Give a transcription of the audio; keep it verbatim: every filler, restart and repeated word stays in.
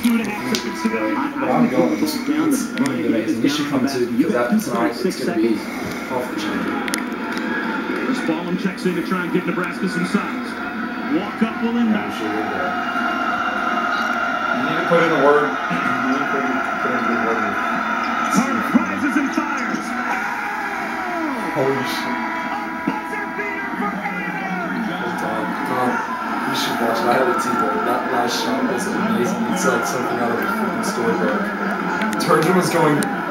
two and a half seconds to go. But I'm going. It's, it's going to be amazing. You should come too, because that tonight it's going to be off the chain. As Ballum checks in to try and give Nebraska some size. Walk up will inbound. You need to put in the word. You need to put in, put in the word. Carter rises and fires. Holy shit. Buzzer beater for Tom, Tom, you should watch it. I had a T-ball. That last shot was amazing. It's like something out of a freaking storybook. Turgeon was going